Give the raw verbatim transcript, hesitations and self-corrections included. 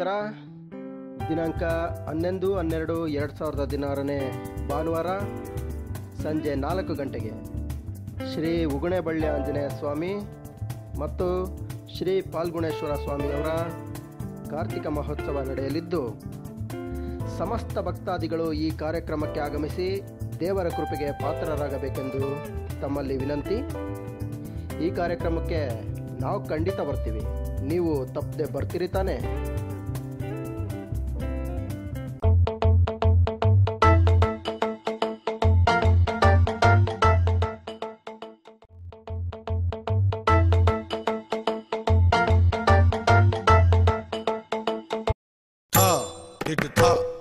ನಮಸ್ಕಾರ. ದಿನಾಂಕ ಹನ್ನೊಂದು ಹನ್ನೆರಡು ಎರಡು ಸಾವಿರದ ಹದಿನಾರನೇ ಭಾನುವಾರ ಸಂಜೆ ನಾಲ್ಕು ಗಂಟೆಗೆ ಶ್ರೀ ಉಗುಣೆಬಳ್ಳಿ ಆಂಜನೇಯ ಸ್ವಾಮಿ ಮತ್ತು ಶ್ರೀ ಪಾಲ್ಗುಣೇಶ್ವರ ಸ್ವಾಮಿಯವರ ಕಾರ್ತಿಕ ಮಹೋತ್ಸವ ನಡೆಯಲಿದ್ದು, ಸಮಸ್ತ ಭಕ್ತಾದಿಗಳು ಈ ಕಾರ್ಯಕ್ರಮಕ್ಕೆ ಆಗಮಿಸಿ ದೇವರ ಕೃಪೆಗೆ ಪಾತ್ರರಾಗಬೇಕೆಂದು ತಮ್ಮಲ್ಲಿ ವಿನಂತಿ. ಈ ಕಾರ್ಯಕ್ರಮಕ್ಕೆ ನಾವು ಖಂಡಿತ ಬರ್ತೀವಿ, ನೀವು ತಪ್ಪದೆ ಬರ್ತೀರಿ ತಾನೆ? Big the top.